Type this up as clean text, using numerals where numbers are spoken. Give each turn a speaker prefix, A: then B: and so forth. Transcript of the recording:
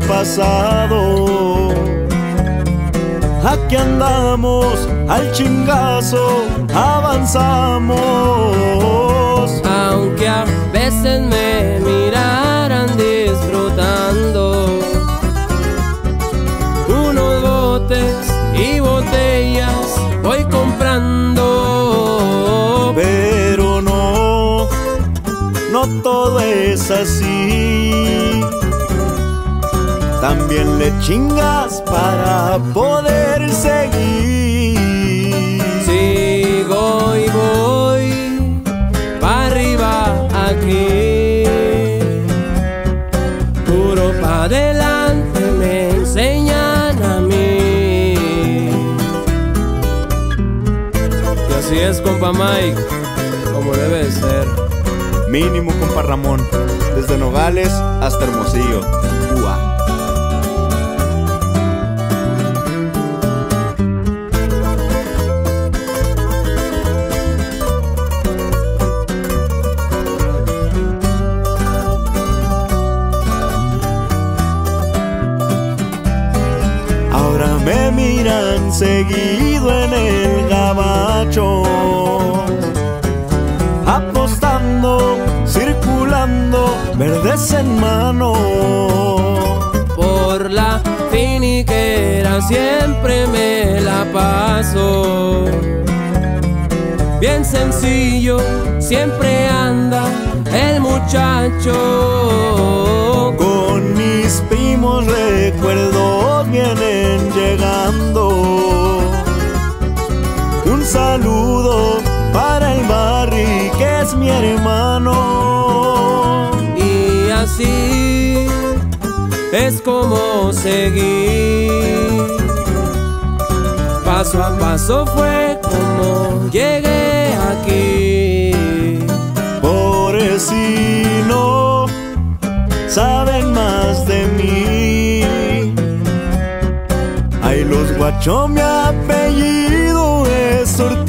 A: pasado. Aquí andamos al chingazo, avanzamos.
B: Aunque a veces me miraran disfrutando unos botes y botellas voy comprando.
A: Pero no todo es así. También le chingas para poder seguir.
B: Sigo y voy para arriba aquí, puro pa' adelante me enseñan a mí. Y así es, compa Mike, como debe ser.
A: Mínimo, compa Ramón, desde Nogales hasta Hermosillo. ¡Uah! Ahora me miran seguido en el gabacho, apostando, circulando, verdes en mano.
B: Por la finiquera siempre me la paso. Bien sencillo, siempre anda el muchacho.
A: Con mis primos recuerdos vienen llegando. Un saludo para el Barry, que es mi hermano.
B: Y así es como seguir. Paso a paso fue como llegué aquí.
A: Por si no saben más de mí, ay, los guachos, mi apellido es Ortiz.